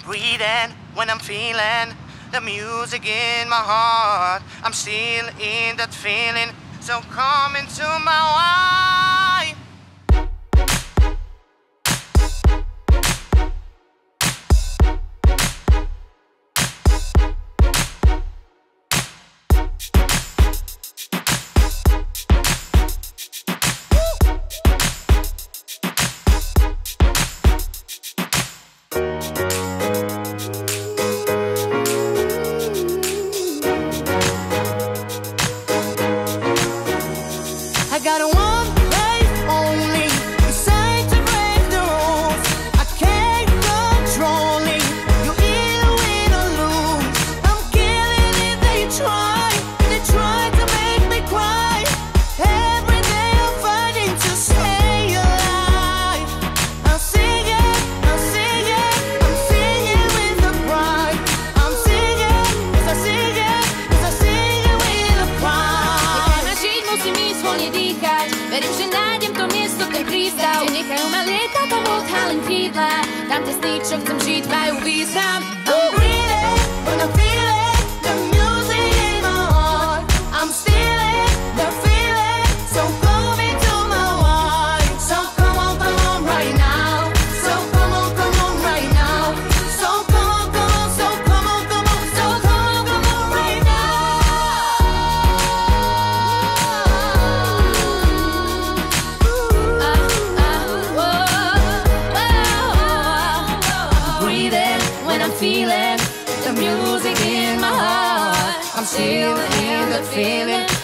breathing when I'm feeling the music in my heart. I'm still in that feeling, so come into my life. I got one life only, decide to break the rules. I can't control it, you either win or lose. I'm killing it, they try to make me cry. Every day I'm fighting to stay alive. I'm singing with a pride. I'm singing, 'cause I sing it with a pride. Musím mít volně dýchat, verím, že nájdem to město, ten prístav, kde nechajme lietat a odhalím krídla. Tam tie sny, čo chcem žiť, majú význam. I'm breathing when I'm feeling the music in my heart. I'm stealing the feeling, so come into my life. So come on right now. So come on right now. So come on right now. Breathing when I'm feeling the music in my heart. I'm still in the feeling,